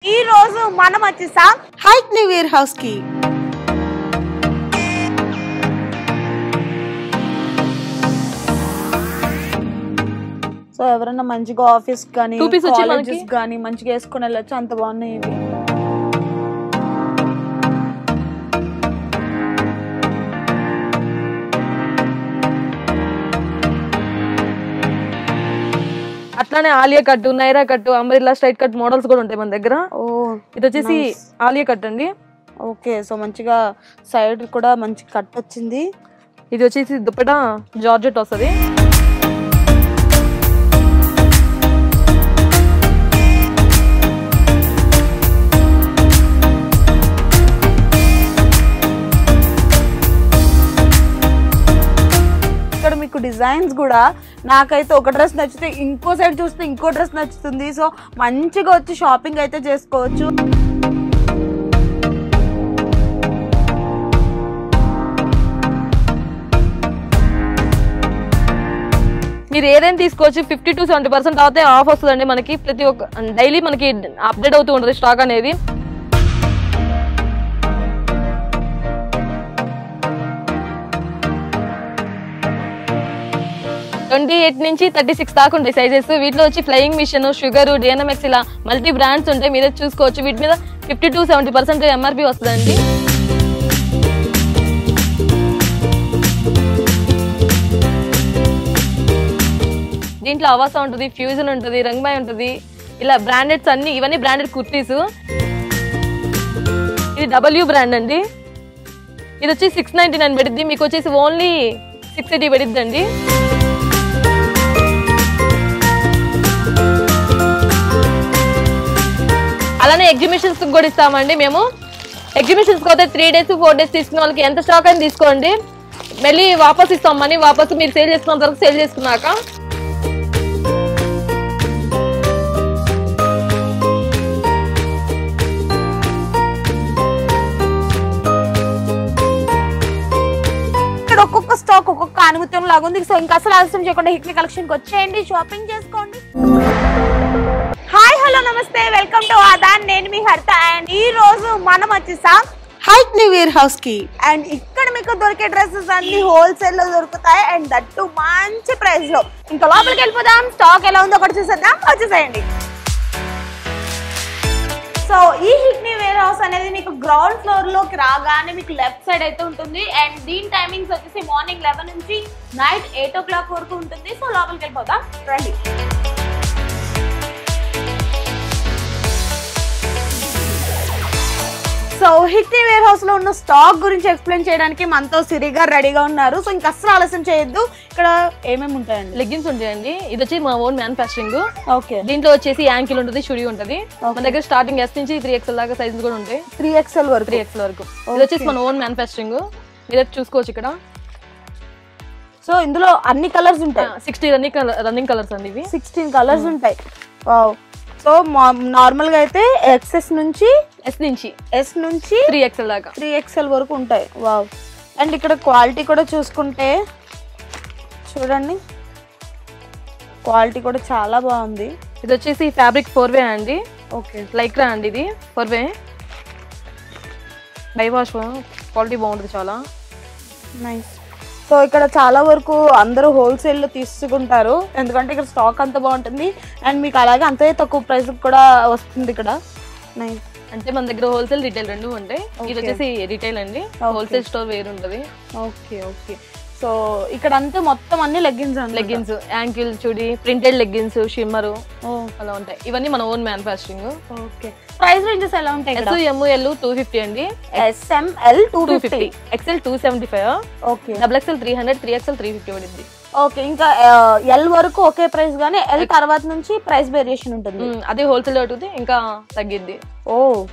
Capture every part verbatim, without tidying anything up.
ఈ రోజు మనం వచ్చేసాం హైక్నీ వేర్ హౌస్ కి. సో ఎవరైనా మంచిగా ఆఫీస్ కానీ కాలేజెస్ కానీ మంచిగా వేసుకొని వెళ్ళొచ్చు, అంత బాగున్నాయి ఇవి. అట్లానే Alia cut, Naira cut, umbrella straight cut models కూడా ఉంటాయి మన దగ్గర. ఓ ఇది వచ్చేసి ఆలియా కట్ అండి. ఓకే, సో మంచిగా సైడ్ కూడా మంచి కట్ వచ్చింది. ఇది వచ్చేసి దుప్పట జార్జెట్ వస్తుంది. ఇక్కడ మీకు డిజైన్స్ కూడా నాకైతే ఒక డ్రెస్ నచ్చితే ఇంకో సైడ్ చూస్తే ఇంకో డ్రెస్ నచ్చుతుంది. సో మంచిగా వచ్చి షాపింగ్ అయితే చేసుకోవచ్చు. మీరు ఏదైనా తీసుకోవచ్చు. ఫిఫ్టీ టు సెవెంటీ పర్సెంట్ అయితే ఆఫ్ వస్తుందండి మనకి. ప్రతి ఒక్క డైలీ మనకి అప్డేట్ అవుతూ ఉంటుంది స్టాక్ అనేది. ట్వంటీ ఎయిట్ నుంచి థర్టీ సిక్స్ దాకా ఉంటాయి సైజెస్. వీటిలో వచ్చి ఫ్లయింగ్ మిషన్, షుగర్, డిఎన్ఎంఎక్స్ ఇలా మల్టీ బ్రాండ్స్ ఉంటాయి. మీరే చూసుకోవచ్చు. వీటి మీద fifty to seventy percent MRP వస్తుందండి. దీంట్లో అవాసా ఉంటుంది, ఫ్యూజన్ ఉంటుంది, రంగ్బాయ్ ఉంటుంది. ఇలా బ్రాండెడ్స్ అన్ని, ఇవన్నీ బ్రాండెడ్ కుర్తీస్. ఇది డబ్ల్యూ బ్రాండ్ అండి. ఇది వచ్చి సిక్స్ నైన్టీ నైన్ పడిద్ది, మీకు వచ్చేసి ఓన్లీ సిక్స్ ఎయిటీ పడిద్ది అండి. అలానే ఎగ్జిబిషన్స్ కూడా ఇస్తామండి మేము. ఎగ్జిబిషన్స్ పోతే త్రీ డేస్ ఫోర్ డేస్ తీసుకున్న వాళ్ళకి ఎంత స్టాక్ అయినా తీసుకోండి, మళ్ళీ వాపస్ ఇస్తాం మనీ. వాపస్ మీరు సేల్ చేసుకున్న వరకు సేల్ చేసుకున్నాక ఒక్కొక్క స్టాక్ ఒక్కొక్క అనుమతి లాగా ఉంది. సో ఇంకా అసలు ఆలస్యం చేయకుండా హిక్నీ కలెక్షన్ కి వచ్చేయండి, షాపింగ్ చేసుకోండి. హాయ్ హలో నమస్తే, వెల్కమ్ టు ఆదాన్. నేను మీ హర్త. అండ్ ఈ రోజు మనం వచ్చేసాం హైక్నీ వేర్ హౌస్ కి. అండ్ ఇక్కడ మీకు దొరికే డ్రెస్సెస్ అన్ని హోల్సేల్ లో దొరుకుతాయి, అండ్ దట్టు మంచి ప్రైస్ లో. ఇంకా లోపలికి వెళ్ళిపోదాం, స్టాక్ ఎలా ఉందో ఒకటి చూసేద్దాం, వచ్చేసేయండి. సో ఈ హిక్నీ వేర్ హౌస్ అనేది మీకు గ్రౌండ్ ఫ్లోర్ లోకి రాగానే మీకు లెఫ్ట్ సైడ్ అయితే ఉంటుంది. అండ్ దీని టైమింగ్స్ వచ్చేసి మార్నింగ్ లెవెన్ నుంచి నైట్ ఎయిట్ ఓ క్లాక్ వరకు ఉంటుంది. సో లోపలికి వెళ్ళిపోతాం, రండి. సో హిక్నీ వేర్ హౌస్ లో ఉన్న స్టాక్ గురించి ఎక్స్ప్లెయిన్ చేయడానికి మనతో సిరి గారు రెడీగా ఉన్నారు. సో ఇంకా అసలు ఆలస్యం చేయొద్దు. ఇక్కడ ఏమేమి ఉంటాయండి? లెగ్గిన్స్ ఉంటాయండి. ఇది వచ్చి మా ఓన్ మ్యానుఫ్యాక్చరింగ్. ఓకే, దీంట్లో వచ్చేసి యాంకిల్ ఉంటుంది, షుడి ఉంటుంది. మన దగ్గర స్టార్టింగ్ ఎస్ నుంచి త్రీ ఎక్స్ఎల్ దాకా సైజెస్ కూడా ఉంటాయి. త్రీ ఎక్స్ఎల్ వరకు త్రీ ఎక్స్ఎల్ వరకు ఇది వచ్చేసి మన ఓన్ మ్యానుఫ్యాక్చరింగ్. మీరు చూసుకోవచ్చు ఇక్కడ. సో ఇందులో అన్ని కలర్స్ ఉంటాయి. సిక్స్టీ రన్నింగ్ రన్నింగ్ కలర్స్ అండి. ఇవి సిక్స్టీన్ కలర్స్ ఉంటాయి. సో నార్మల్ గా అయితే ఎక్స్ఎస్ నుంచి ఎస్ నుంచి ఎస్ నుంచి త్రీ ఎక్స్ఎల్ దాకా త్రీ ఎక్స్ఎల్ వరకు ఉంటాయి. వావ్. అండ్ ఇక్కడ క్వాలిటీ కూడా చూసుకుంటే చూడండి, క్వాలిటీ కూడా చాలా బాగుంది. ఇది వచ్చేసి ఫ్యాబ్రిక్ ఫోర్ వే అండి. ఓకే, లైక్రా అండి. ఇది four way dye wash, quality బాగుంటుంది చాలా నైస్. సో ఇక్కడ చాలా వరకు అందరూ హోల్సేల్ లో తీసుకుంటారు, ఎందుకంటే ఇక్కడ స్టాక్ అంత బాగుంటుంది. అండ్ మీకు అలాగే అంతే తక్కువ ప్రైస్ కూడా వస్తుంది ఇక్కడ. నైస్. అంటే మన దగ్గర హోల్సేల్ రిటైల్ రెండు ఉంటాయి. ఇది వచ్చేసి రిటైల్ అండి, హోల్సేల్ స్టోర్ వేరు ఉంటుంది. Okay okay. సో ఇక్కడ అంతా మొత్తం అన్ని leggings leggings, ankle, chudi, printed leggings, shimmer అలా ఉంటాయి. ఇవన్నీ మన own manufacturing. Okay. Price ranges ఎలా ఉంటాయి? S M L two fifty అండి, S M L two fifty, XL two seventy five, okay, double XL three hundred, three XL three fifty పడింది. Okay. ఇంకా L వరకు ఒకే ప్రైస్ గానీ ఎల్ తర్వాత నుంచి ప్రైస్ వేరియేషన్ ఉంటుంది. అదే హోల్సేల్ అవుతుంది, ఇంకా తగ్గిద్ది. ఓ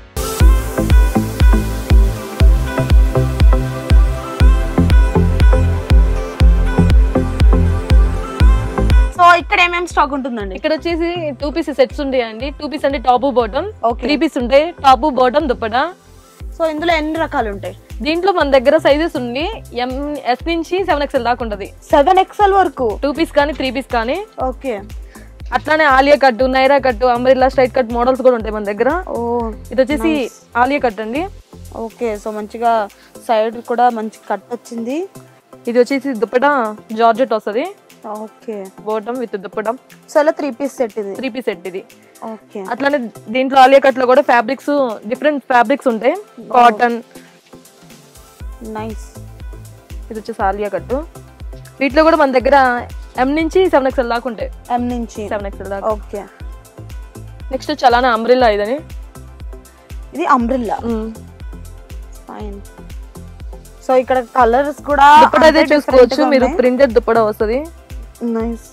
సో ఇక్కడ ఏమేమి స్టాక్ ఉంటుందండి? ఇక్కడ వచ్చేసి టూ పీస్ సెట్స్ ఉంటాయండి. టూ పీస్ అంటే టాప్ బాటమ్, త్రీ పీస్ ఉంటాయి, టాప్ బాటమ్ దుప్పట. సో ఇందులో ఎన్ని రకాలు ఉంటాయి? దీంట్లో మన దగ్గర సైజెస్ ఉంది ఎం ఎస్ నుంచి సెవెన్ ఎక్స్ఎల్ దాకా ఉంటది. సెవెన్ ఎక్స్ఎల్ వరకు టూ పీస్ కానీ త్రీ పీస్ కానీ. ఓకే. అట్లానే Alia cut, Naira cut, umbrella, straight cut models కూడా ఉంటాయి మన దగ్గర. ఓ ఇది వచ్చేసి ఆలియా కట్ అండి. ఓకే, సో మంచిగా సైడ్ కూడా మంచి కట్ వచ్చింది. ఇది వచ్చేసి దుప్పటా జార్జెట్ వస్తుంది. Okay, bottom with dupatta. So అలా త్రీ పీస్ సెట్ ఇది. త్రీ పీస్ సెట్ ఇది. ఓకే, అట్లానే దీంట్లో ఆలియా కట్ లో కూడా ఫ్యాబ్రిక్స్ డిఫరెంట్ ఫ్యాబ్రిక్స్ ఉంటాయి. Cotton, nice. ఇది వచ్చేసి ఆలియా కట్. వీటిలో కూడా మన దగ్గర ఎం నుంచి సెవెన్ ఎక్స్ఎల్ దాకా ఉంటాయి. ఎం నుంచి సెవెన్ ఎక్స్ఎల్ దాకా. ఓకే, నెక్స్ట్ వచ్చి అలానే అంబ్రెల్లా. ఇదని ఇది అంబ్రెల్లా. ఫైన్. సో ఇక్కడ కలర్స్ కూడా దుప్పటా అయితే చూసుకోవచ్చు మీరు. ప్రింటెడ్ దుప్పటా వస్తుంది. నైస్.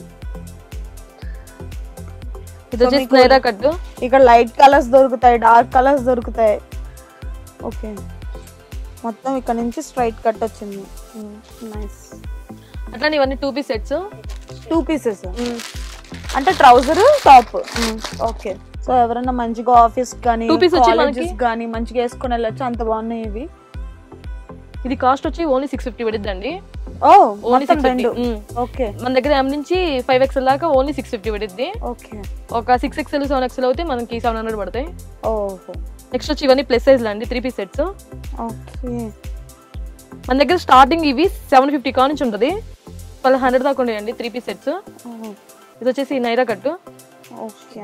ఇది వచ్చేసి నైరా కట్. ఇక్కడ లైట్ కలర్స్ దొరుకుతాయి, డార్క్ కలర్స్ దొరుకుతాయి. ఓకే, మొత్తం ఇక్కడ నుంచి స్ట్రైట్ కట్ వచ్చింది. నైస్. అట్లానే ఇవన్నీ two piece sets. Two pieces అంటే ట్రౌజర్ టాప్. ఓకే, సో ఎవరైనా మంచిగా ఆఫీస్ కానీ కాలేజెస్ కానీ మంచిగా వేసుకొని వెళ్ళొచ్చు. అంత బాగున్నాయి ఇవి. ఇది కాస్ట్ వచ్చి ఓన్లీ సిక్స్ ఫిఫ్టీ పడుతుంది అండి. ఓ ఓన్లీ ఓకే, మన దగ్గర ఎం నుంచి ఫైవ్ ఎక్స్ఎల్ దాకా ఓన్లీ సిక్స్ ఫిఫ్టీ పడుతుంది. ఓకే, ఒక సిక్స్ ఎక్స్ఎల్ సెవెన్ ఎక్స్ఎల్ అయితే మనకి సెవెన్ హండ్రెడ్ పడతాయి. ఓహో. నెక్స్ట్ వచ్చి ఇవన్నీ ప్లస్ సైజ్ అండి, త్రీ పీస్ సెట్స్. ఓకే, మన దగ్గర స్టార్టింగ్ ఇవి సెవెన్ ఫిఫ్టీ కా నుంచి ఉంటుంది, ట్వెల్వ్ హండ్రెడ్ దాకా ఉండేయండి త్రీ పీస్ సెట్స్. ఇది వచ్చేసి నైరా కట్. ఓకే,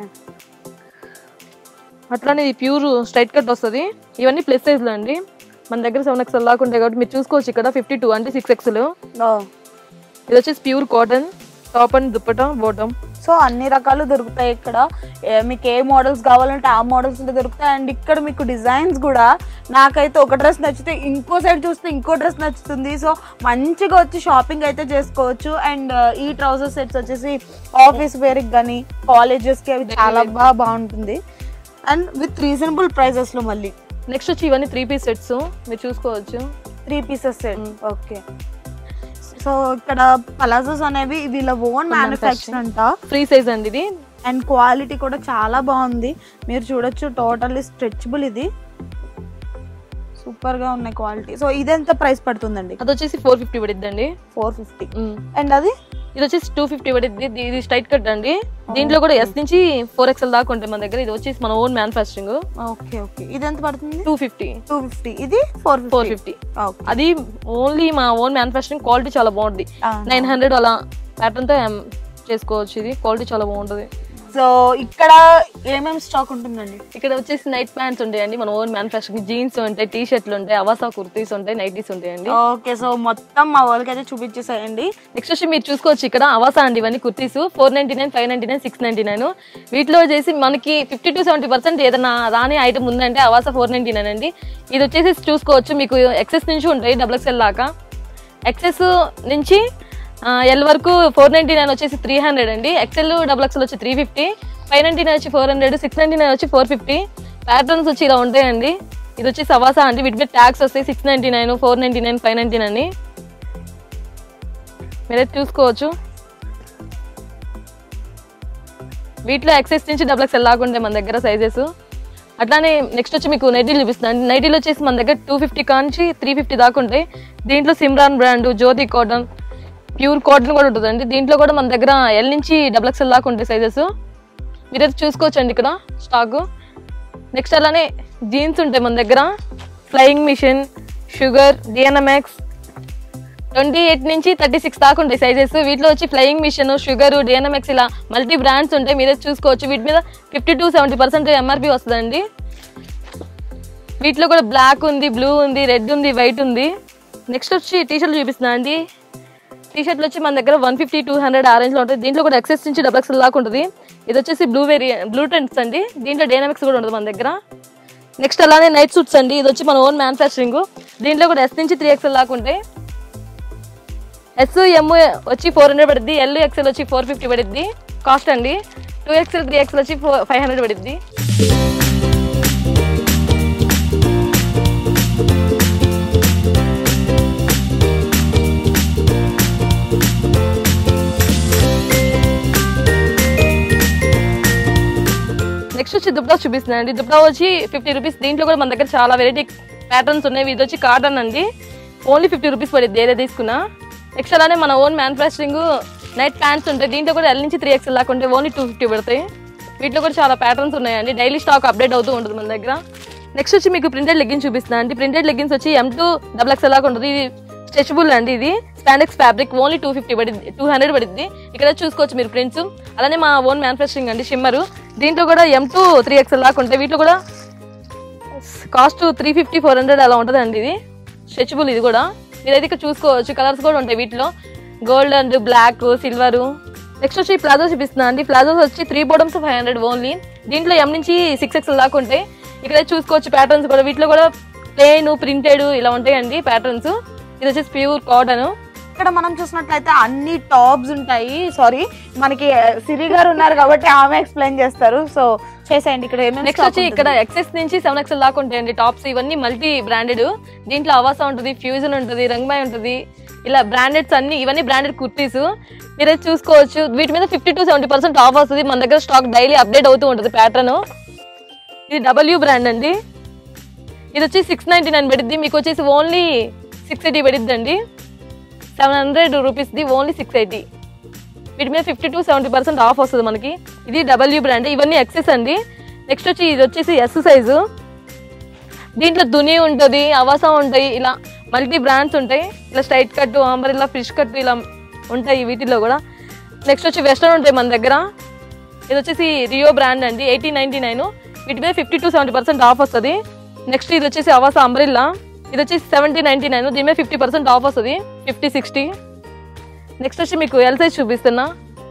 అట్లానే ఇది ప్యూర్ స్ట్రైట్ కట్ వస్తుంది. ఇవన్నీ ప్లస్ సైజ్ లో అండి. మన దగ్గర సెవెన్ ఎక్స్ఎల్ దాకా ఉంటాయి కాబట్టి మీరు చూసుకోవచ్చు. ఇక్కడ ఫిఫ్టీ టూ అంటే సిక్స్ ఎక్స్ఎల్. ఇది వచ్చేసి pure cotton, top and dupatta, bottom. So అన్ని రకాలు దొరుకుతాయి ఇక్కడ. మీకు ఏ మోడల్స్ కావాలంటే ఆ మోడల్స్ ఉంటే దొరుకుతాయి. అండ్ ఇక్కడ మీకు డిజైన్స్ కూడా నాకైతే ఒక డ్రెస్ నచ్చితే ఇంకో సైడ్ చూస్తే ఇంకో డ్రెస్ నచ్చుతుంది. సో మంచిగా వచ్చి షాపింగ్ అయితే చేసుకోవచ్చు. అండ్ ఈ ట్రౌజర్ సెట్స్ వచ్చేసి ఆఫీస్ వేర్కి కానీ కాలేజెస్కి అవి చాలా బాగా బాగుంటుంది. అండ్ విత్ రీజనబుల్ ప్రైజెస్లో. మళ్ళీ నెక్స్ట్ వచ్చి ఇవన్నీ త్రీ పీస్ సెట్స్ మీరు చూసుకోవచ్చు. Three pieces set. Okay, so ఇక్కడ పలాజోస్ అనేవి వీళ్ళ ఓన్ మ్యానుఫ్యాక్చర్ అంట. ఫ్రీ సైజ్ అండి ఇది. అండ్ క్వాలిటీ కూడా చాలా బాగుంది, మీరు చూడొచ్చు. Totally stretchable. ఇది సూపర్ గా ఉన్నాయి క్వాలిటీ. సో ఇది ఎంత ప్రైస్ పడుతుందండి? అది వచ్చేసి ఫోర్ ఫిఫ్టీ పడుతుంది అండి. Four fifty. అండ్ అది ఇది వచ్చేసి టూ ఫిఫ్టీ పడుతుంది. ఇది స్ట్రైట్ కట్ అండి. దీంట్లో కూడా ఎస్ నుంచి ఫోర్ ఎక్స్ఎల్ దాకా ఉంటాయి మన దగ్గర. ఇది వచ్చేసి మన ఓన్ మ్యానుఫ్యాక్చరింగ్. ఓకే ఓకే, ఇది ఎంత పడుతుంది? Two fifty. Two fifty. ఇది ఫోర్ ఫోర్ ఫిఫ్టీ. అది ఓన్లీ మా ఓన్ మ్యానుఫ్యాక్చరింగ్. క్వాలిటీ చాలా బాగుంటుంది. నైన్ హండ్రెడ్ అలా ప్యాటర్న్ తో చేసుకోవచ్చు. ఇది క్వాలిటీ చాలా బాగుంటుంది. సో ఇక్కడ ఏమేమి స్టాక్ ఉంటుందండి? ఇక్కడ వచ్చేసి నైట్ ప్యాంట్స్ ఉంటాయండి, మన ఓన్ మ్యానుఫ్యాక్చరింగ్. జీన్స్ ఉంటాయి, టీ షర్ట్లు ఉంటాయి, అవాసా కుర్తీస్ ఉంటాయి, నైటీస్ ఉంటాయండి. ఓకే, సో మొత్తం మా వాళ్ళకి అయితే చూపించేసాయండి. నెక్స్ట్ వచ్చి మీరు చూసుకోవచ్చు ఇక్కడ అవాసా అండి. ఇవన్నీ kurtis four ninety nine five ninety nine six ninety nine వీటిలో చేసి మనకి ఫిఫ్టీ టు సెవెంటీ పర్సెంట్ ఏదైనా రాని ఐటమ్ ఉందంటే అవాసా ఫోర్ నైన్టీ నైన్ అండి. ఇది వచ్చేసి చూసుకోవచ్చు. మీకు ఎక్సెస్ నుంచి ఉంటాయి డబుల్ ఎక్స్ఎల్ దాకా. ఎక్సెస్ నుంచి ఎల్ వరకు ఫోర్ నైన్టీ నైన్ వచ్చేసి త్రీ హండ్రెడ్ అండి. ఎక్సెల్ డబుల్ ఎక్స్ఎల్ వచ్చి three fifty, five ninety nine వచ్చి four hundred, six ninety nine వచ్చి ఫోర్ ఫిఫ్టీ. ప్యాటర్న్స్ వచ్చి ఇలా ఉంటాయండి. ఇది వచ్చి సవాసా అండి. వీటి మీద ట్యాక్స్ వస్తాయి six ninety nine four ninety nine five ninety nine అని మీరైతే చూసుకోవచ్చు. వీటిలో ఎక్సెస్ నుంచి డబుల్ ఎక్స్ఎల్ లాగా ఉంటాయి మన దగ్గర సైజెస్. అట్లానే నెక్స్ట్ వచ్చి మీకు నైటీలు చూపిస్తున్నాను. నైటీలు వచ్చేసి మన దగ్గర టూ ఫిఫ్టీ కాంచి త్రీ ఫిఫ్టీ దాకా ఉంటాయి. దీంట్లో Simran brand, Jyothi cotton, pure cotton కూడా ఉంటుందండి. దీంట్లో కూడా మన దగ్గర ఎల్ నుంచి డబుల్ ఎక్స్ఎల్ దాకా ఉంటాయి సైజెస్. మీరైతే చూసుకోవచ్చు అండి ఇక్కడ స్టాక్. నెక్స్ట్ అలానే జీన్స్ ఉంటాయి మన దగ్గర. Flying Machine, Sugar, DNMX twenty eight నుంచి థర్టీ సిక్స్ దాకా ఉంటాయి సైజెస్. వీటిలో వచ్చి ఫ్లయింగ్ మిషన్, షుగర్, డిఎన్ఎంఎక్స్ ఇలా మల్టీ బ్రాండ్స్ ఉంటాయి. మీరైతే చూసుకోవచ్చు. వీటి మీద fifty to seventy percent MRP వస్తుందండి. వీటిలో కూడా బ్లాక్ ఉంది, బ్లూ ఉంది, రెడ్ ఉంది, వైట్ ఉంది. నెక్స్ట్ వచ్చి టీ షర్ట్లు చూపిస్తున్నా అండి. టీ షర్ట్లు వచ్చి మన దగ్గర వన్ ఫిఫ్టీ టూ హండ్రెడ్ ఆ రేంజ్ లో ఉంటుంది. దీంట్లో కూడా ఎక్సెస్ నుంచి డబుల్ ఎక్స్ఎల్ దాకా ఉంటుంది. ఇది వచ్చేసి బ్లూ వేరి బ్లూ ట్రెండ్స్ అండి. దీంట్లో డైనామిక్స్ కూడా ఉంటుంది మన దగ్గర. నెక్స్ట్ అలానే నైట్ సూట్స్ అండి. ఇది వచ్చి మన ఓన్ మ్యానుఫ్యాక్చరింగ్. దీంట్లో కూడా ఎస్ నుంచి త్రీ ఎక్స్ఎల్ దాకా ఉంటాయి. ఎస్ ఎమ్ వచ్చి ఫోర్ హండ్రెడ్ పడుద్ది, ఎల్ ఎక్స్ఎల్ వచ్చి ఫోర్ ఫిఫ్టీ పడుద్ది కాస్ట్ అండి. టూ ఎక్స్ఎల్ త్రీ ఎక్స్ఎల్ వచ్చి ఫోర్ ఫైవ్ హండ్రెడ్ పడుద్ది. నెక్స్ట్ వచ్చి దుప్పటా చూపిస్తున్నాను అండి. దుప్పటా వచ్చి ఫిఫ్టీ రూపీస్. దీంట్లో కూడా మన దగ్గర చాలా వెరైటీ ప్యాటర్న్స్ ఉన్నాయి. ఇది వచ్చి కాటన్ అండి. ఓన్లీ ఫిఫ్టీ రూపీస్ పడుద్ది ఏదో తీసుకున్నా. నెక్స్ట్ అలానే మన ఓన్ మ్యానుఫ్యాక్చరింగ్ నైట్ ప్యాంట్స్ ఉంటాయి, దీంట్లో కూడా ఎల్ నుంచి త్రీ ఎక్స్ఎల్ దాకా ఉంటాయి, ఓన్లీ టూ ఫిఫ్టీ పడతాయి. వీటిలో కూడా చాలా ప్యాటర్న్స్ ఉన్నాయండి, డైలీ స్టాక్ అప్డేట్ అవుతూ ఉంటుంది మన దగ్గర. నెక్స్ట్ వచ్చి మీకు ప్రింటెడ్ లెగ్గిన్స్ చూపిస్తున్నా అండి. ప్రింటెడ్ లెగ్గిన్స్ వచ్చి ఎం టూ డబుల్ ఎక్స్ఎల్ దాకా ఉంటుంది. ఇది స్ట్రెచబుల్ అండి, ఇది spandex fabric, only two fifty పడింది, టూ హండ్రెడ్ పడుద్ది. ఇక్కడ చూసుకోవచ్చు మీరు ప్రింట్స్. అలానే మా ఓన్ మ్యానుఫ్యాక్చరింగ్ అండి షిమ్మర్, దీంట్లో కూడా ఎం టూ త్రీ ఎక్స్ఎల్ దాకా ఉంటాయి. వీటిలో కూడా cost three fifty four hundred అలా ఉంటుంది అండి. ఇది స్ట్రెచబుల్, ఇది కూడా మీరైతే ఇక్కడ చూసుకోవచ్చు. కలర్స్ కూడా ఉంటాయి వీటిలో, gold and black, silver. Next వచ్చి ప్లాజో చూపిస్తున్నా అండి. ప్లాజోస్ వచ్చి three bottoms five hundred only. దీంట్లో ఎం నుంచి సిక్స్ ఎక్స్ఎల్ దాకా ఉంటాయి. ఇక్కడ చూసుకోవచ్చు ప్యాటర్న్స్ కూడా, వీటిలో కూడా ప్లెయిన్, ప్రింటెడ్ ఇలా ఉంటాయండి ప్యాటర్న్స్. ఇది వచ్చేసి ప్యూర్ కాటన్. ఇక్కడ మనం చూసినట్లయితే అన్ని టాప్స్ ఉంటాయి. సారీ, మనకి సిరి గారు ఉన్నారు కాబట్టి ఆమె ఎక్స్ప్లెయిన్ చేస్తారు. సో చేసేయండి ఇక్కడ ఏమేమి. నెక్స్ట్ వచ్చి ఇక్కడ ఎక్సెస్ నుంచి సెవెన్ ఎక్స్ఎల్ దాకా ఉంటాయండి టాప్స్. ఇవన్నీ మల్టీ బ్రాండెడ్. దీంట్లో అవాసా ఉంటుంది, ఫ్యూజన్ ఉంటుంది, రంగ్బాయ్ ఉంటుంది, ఇలా బ్రాండెడ్స్ అన్ని. ఇవన్నీ బ్రాండెడ్ కుర్తీస్ మీరైతే చూసుకోవచ్చు. వీటి మీద fifty to seventy percent off వస్తుంది. మన దగ్గర స్టాక్ డైలీ అప్డేట్ అవుతూ ఉంటుంది ప్యాటర్న్. ఇది డబ్ల్యూ బ్రాండ్ అండి. ఇది వచ్చి సిక్స్ నైన్టీ నైన్ పడిద్ది, మీకు వచ్చేసి ఓన్లీ సిక్స్ ఎయిటీ పడిద్ది అండి. సెవెన్ హండ్రెడ్ రూపీస్ది ఓన్లీ సిక్స్ ఎయిటీ. వీటి మీద fifty to seventy percent off వస్తుంది మనకి. ఇది డబ్ల్యూ బ్రాండ్. ఇవన్నీ ఎక్సెస్ అండి. నెక్స్ట్ వచ్చి ఇది వచ్చేసి ఎస్ సైజు. దీంట్లో దుని ఉంటుంది, అవాసా ఉంటాయి, ఇలా మల్టీ బ్రాండ్స్ ఉంటాయి. ఇలా straight cut, umbrella, fish cut ఇలా ఉంటాయి వీటిలో కూడా. నెక్స్ట్ వచ్చి వెస్టర్న్ ఉంటాయి మన దగ్గర. ఇది వచ్చేసి రియో బ్రాండ్ అండి, ఎయిటీన్ నైన్టీ నైన్. వీటి మీద fifty to seventy percent off వస్తుంది. నెక్స్ట్ ఇది వచ్చేసి అవాసా అంబ్రెల్లా. ఇది వచ్చేసి సెవెంటీ నైన్టీ నైన్. దీని మీద ఫిఫ్టీ పర్సెంట్ ఆఫ్ వస్తుంది, ఫిఫ్టీ సిక్స్టీ. నెక్స్ట్ వచ్చి మీకు ఎల్ సైజ్ చూపిస్తున్నా.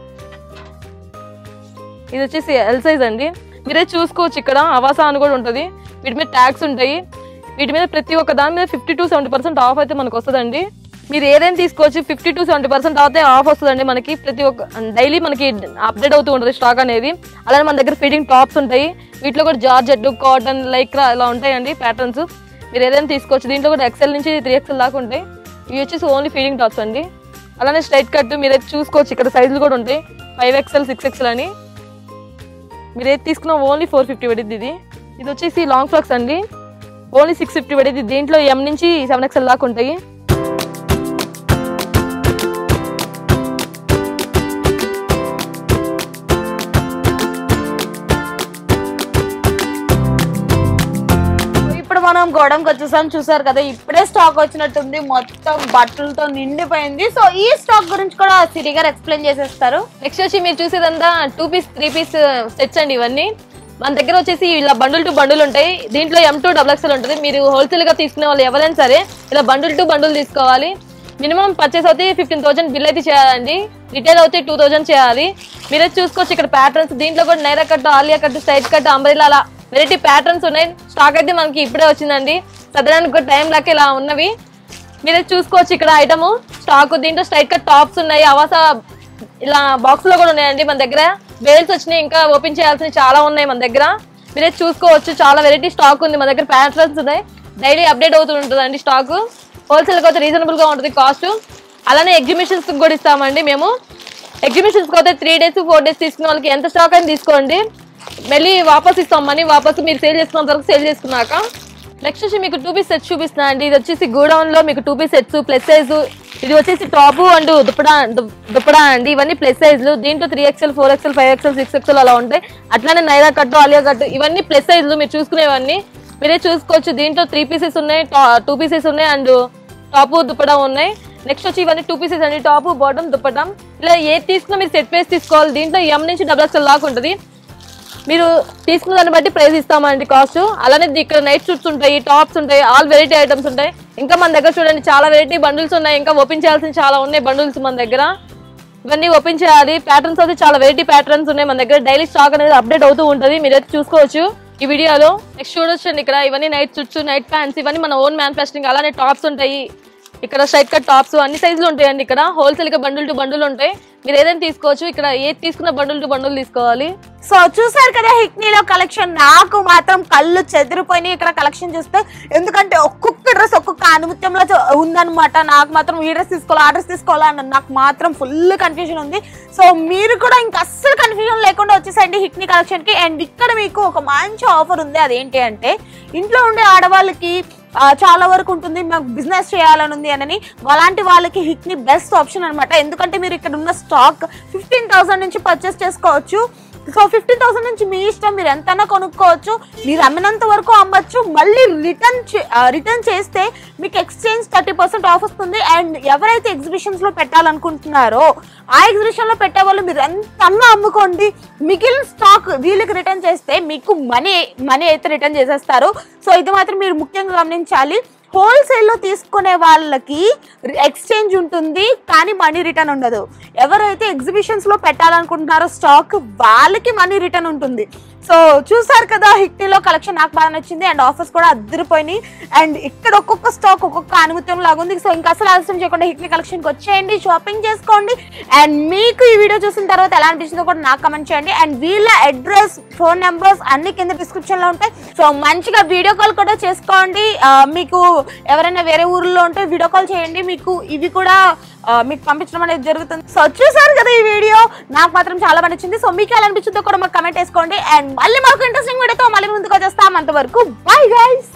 ఇది వచ్చేసి ఎల్ సైజ్ అండి. మీరే చూసుకోవచ్చు, ఇక్కడ అవాసా అని కూడా ఉంటుంది. వీటి మీద ట్యాగ్స్ ఉంటాయి. వీటి మీద ప్రతి ఒక్క దాని మీద fifty to seventy percent off అయితే మనకు వస్తుందండి. మీరు ఏదైనా తీసుకోవచ్చు, ఫిఫ్టీ టు సెవెంటీ పర్సెంట్ అయితే ఆఫ్ వస్తుందండి మనకి. ప్రతి ఒక్క డైలీ మనకి అప్డేట్ అవుతూ ఉంటుంది స్టాక్ అనేది. అలానే మన దగ్గర ఫిట్టింగ్ టాప్స్ ఉంటాయి. వీటిలో కూడా జార్జెట్, కాటన్, లైక్రా ఇలా ఉంటాయండి ప్యాటర్న్స్. మీరు ఏదైనా తీసుకోవచ్చు. దీంట్లో కూడా ఎక్సెల్ నుంచి త్రీ ఎక్స్ఎల్ దాకా ఉంటాయి. ఇవి వచ్చేసి ఓన్లీ ఫీడింగ్ టాప్స్ అండి. అలానే స్ట్రైట్ కట్ మీరైతే చూసుకోవచ్చు. ఇక్కడ సైజులు కూడా ఉంటాయి, ఫైవ్ ఎక్స్ఎల్, సిక్స్ ఎక్స్ఎల్ అని. మీరు ఏది తీసుకున్నా ఓన్లీ ఫోర్ ఫిఫ్టీ పడిద్ది. ఇది ఇది వచ్చేసి లాంగ్ ఫ్రాక్స్ అండి, ఓన్లీ సిక్స్ ఫిఫ్టీ పడిద్ది. దీంట్లో ఎం నుంచి సెవెన్ ఎక్స్ఎల్ దాకా ఉంటాయి. మనం గోడంకి వచ్చేసాం, చూసారు కదా. ఇప్పుడే స్టాక్ వచ్చినట్టుంది, మొత్తం బట్టలతో నిండిపోయింది. సో ఈ స్టాక్ గురించి కూడా సిరి గారు ఎక్స్ప్లెయిన్ చేసేస్తారు. నెక్స్ట్ వచ్చి మీరు చూసేదంతా two piece, three piece sets అండి. ఇవన్నీ మన దగ్గర వచ్చేసి ఇలా బండుల్ టు బండుల్ ఉంటాయి. దీంట్లో ఎం టూ డబుల్ ఎక్స్ఎల్ ఉంటుంది. మీరు హోల్సేల్ గా తీసుకునే వాళ్ళు ఎవరైనా సరే ఇలా బండుల్ టు బండుల్ తీసుకోవాలి. మినిమం పర్చేస్ అయితే ఫిఫ్టీన్ థౌసండ్ బిల్ అయితే చేయాలండి. రిటైల్ అయితే టూ థౌసండ్ చేయాలి. మీరే చూసుకోవచ్చు ఇక్కడ ప్యాటర్న్స్. దీంట్లో కూడా Naira cut, Alia cut, straight cut, umbrella అలా వెరైటీ ప్యాటర్న్స్ ఉన్నాయి. స్టాక్ అయితే మనకి ఇప్పుడే వచ్చిందండి, సదరానికి టైం లాక్ ఇలా ఉన్నవి. మీరే చూసుకోవచ్చు ఇక్కడ ఐటమ్ స్టాక్. దీంట్లో స్ట్రైట్ కట్ టాప్స్ ఉన్నాయి, అవాసా ఇలా బాక్స్ లో కూడా ఉన్నాయండి మన దగ్గర. బేల్స్ వచ్చినాయి, ఇంకా ఓపెన్ చేయాల్సినవి చాలా ఉన్నాయి మన దగ్గర. మీరే చూసుకోవచ్చు, చాలా వెరైటీ స్టాక్ ఉంది మన దగ్గర. ప్యాటర్న్స్ ఉన్నాయి, డైలీ అప్డేట్ అవుతూ ఉంటుందండి స్టాక్. హోల్సేల్ కి అయితే రీజనబుల్ గా ఉంటుంది కాస్ట్. అలానే ఎగ్జిబిషన్స్ కూడా ఇస్తామండి మేము. ఎగ్జిబిషన్స్ కి అయితే త్రీ డేస్ ఫోర్ డేస్ తీసుకున్న వాళ్ళకి ఎంత స్టాక్ అయినా తీసుకోండి, మళ్ళీ వాపస్ ఇస్తాం మనీ. వాపస్ మీరు సేల్ చేసుకున్న వరకు సేల్ చేసుకున్నాక. నెక్స్ట్ వచ్చి మీకు టూ పీస్ సెట్స్ చూపిస్తున్నా అండి. ఇది వచ్చేసి గోడౌన్ లో మీకు two piece sets plus size. ఇది వచ్చేసి టాప్ అండ్ దుప్పడా దుప్పడా అండి. ఇవన్నీ ప్లస్ సైజ్లు. దీంట్లో three XL, four XL, five XL, six XL అలా ఉంటాయి. అట్లానే నైరా కట్టు, ఆలియా కట్టు ఇవన్నీ ప్లస్ సైజ్లు మీరు చూసుకునేవన్నీ. మీరే చూసుకోవచ్చు. దీంట్లో త్రీ పీసెస్ ఉన్నాయి, టూ పీసెస్ ఉన్నాయి, అండ్ టాప్ దుప్పడా ఉన్నాయి. నెక్స్ట్ వచ్చి ఇవన్నీ టూ పీసెస్ అండి, టాప్ బాటమ్ దుప్పటం. ఇలా ఏది తీసుకున్నా మీరు సెట్ వేసి తీసుకోవాలి. దీంట్లో ఎం నుంచి డబుల్ ఎక్స్ఎల్ దాకా ఉంటుంది. మీరు తీసుకున్న దాన్ని బట్టి ప్రైస్ ఇస్తామండి కాస్ట్. అలానే ఇక్కడ నైట్ సూట్స్ ఉంటాయి, టాప్స్ ఉంటాయి, ఆల్ వెరైటీ ఐటమ్స్ ఉంటాయి. ఇంకా మన దగ్గర చూడండి చాలా వెరైటీ బండిల్స్ ఉన్నాయి. ఇంకా ఓపెన్ చేయాల్సిన చాలా ఉన్నాయి బండిల్స్ మన దగ్గర. ఇవన్నీ ఓపెన్ చేయాలి. ప్యాటర్న్స్ అయితే చాలా వెరైటీ ప్యాటర్న్స్ ఉన్నాయి మన దగ్గర. డైలీ స్టాక్ అనేది అప్డేట్ అవుతూ ఉంటుంది, మీరైతే చూసుకోవచ్చు ఈ వీడియోలో. నెక్స్ట్ చూడొచ్చండి ఇక్కడ ఇవన్నీ నైట్ సూట్స్, నైట్ ప్యాంట్స్, ఇవన్నీ మన ఓన్ మ్యానుఫ్యాక్చరింగ్. అలానే టాప్స్ ఉంటాయి, ఇక్కడ స్ట్రైట్ కట్ టాప్స్ అన్ని సైజులు ఉంటాయండి. ఇక్కడ హోల్సేల్ గా బండుల్ టు బండుల్ ఉంటాయి. మీరు ఏదైనా తీసుకోవచ్చు. ఇక్కడ ఏది తీసుకున్న బండుల్ టు బండుల్ తీసుకోవాలి. సో చూసారు కదా హిక్నీలో కలెక్షన్. నాకు మాత్రం కళ్ళు చెదిరిపోయినాయి ఇక్కడ కలెక్షన్ చూస్తే. ఎందుకంటే ఒక్కొక్క డ్రెస్ ఒక్కొక్క అనుమత్యంలో ఉందనమాట. నాకు మాత్రం ఈ డ్రెస్ తీసుకోవాలి, ఆ డ్రెస్ తీసుకోవాలని నాకు మాత్రం ఫుల్ కన్ఫ్యూజన్ ఉంది. సో మీరు కూడా ఇంకా అస్సలు కన్ఫ్యూజన్ లేకుండా వచ్చేసండి హిక్నీ కలెక్షన్ కి. అండ్ ఇక్కడ మీకు ఒక మంచి ఆఫర్ ఉంది. అదేంటి అంటే ఇంట్లో ఉండే ఆడవాళ్ళకి చాలా వరకు ఉంటుంది, మాకు బిజినెస్ చేయాలని ఉంది అని, అలాంటి వాళ్ళకి హిక్ని బెస్ట్ ఆప్షన్ అనమాట. ఎందుకంటే మీరు ఇక్కడ ఉన్న స్టాక్ ఫిఫ్టీన్ థౌసండ్ నుంచి పర్చేస్ చేసుకోవచ్చు. సో ఫిఫ్టీన్ థౌసండ్ నుంచి మీ ఇష్టం, మీరు ఎంతైనా కొనుక్కోవచ్చు, మీరు అమ్మినంత వరకు అమ్మచ్చు. మళ్ళీ రిటర్న్ రిటర్న్ చేస్తే మీకు ఎక్స్చేంజ్ థర్టీ పర్సెంట్ ఆఫ్ వస్తుంది. అండ్ ఎవరైతే ఎగ్జిబిషన్స్లో పెట్టాలనుకుంటున్నారో ఆ ఎగ్జిబిషన్లో పెట్టే వాళ్ళు మీరు ఎంతన్నా అమ్ముకోండి, మిగిలిన స్టాక్ వీళ్ళకి రిటర్న్ చేస్తే మీకు మనీ మనీ అయితే రిటర్న్ చేసేస్తారు. సో ఇది మాత్రం మీరు ముఖ్యంగా గమనించాలి. హోల్సేల్లో తీసుకునే వాళ్ళకి ఎక్స్చేంజ్ ఉంటుంది కానీ మనీ రిటర్న్ ఉండదు. ఎవరైతే ఎగ్జిబిషన్స్లో పెట్టాలనుకుంటున్నారో స్టాక్ వాళ్ళకి మనీ రిటర్న్ ఉంటుంది. సో చూసారు కదా, హిక్టీలో కలెక్షన్ నాకు బాగా నచ్చింది అండ్ ఆఫర్స్ కూడా అద్దరిపోయినాయి. అండ్ ఇక్కడ ఒక్కొక్క స్టాక్ ఒక్కొక్క అనుమతం లాగా ఉంది. సో ఇంకా అసలు ఆలస్యం చేయకుండా హిక్టీ కలెక్షన్కి వచ్చేయండి, షాపింగ్ చేసుకోండి. అండ్ మీకు ఈ వీడియో చూసిన తర్వాత ఎలా అనిపించిందో కూడా నాకు కమెంట్ చేయండి. అండ్ వీళ్ళ అడ్రస్, ఫోన్ నెంబర్స్ అన్ని కింద డిస్క్రిప్షన్లో ఉంటాయి. సో మంచిగా వీడియో కాల్ కూడా చేసుకోండి. మీకు ఎవరైనా వేరే ఊర్లో ఉంటే వీడియో కాల్ చేయండి, మీకు ఇవి కూడా మీకు పంపించడం అనేది జరుగుతుంది. సో చూసారు కదా ఈ వీడియో, నాకు మాత్రం చాలా బాగా నచ్చింది. సో మీకు ఎలా అనిపించిందో కూడా మాకు కమెంట్ వేసుకోండి. అండ్ మళ్ళీ మాకు ఇంట్రెస్టింగ్ వీడియోతో మళ్ళీ ముందుకు వచ్చేస్తాం. అంతవరకు బై గైస్.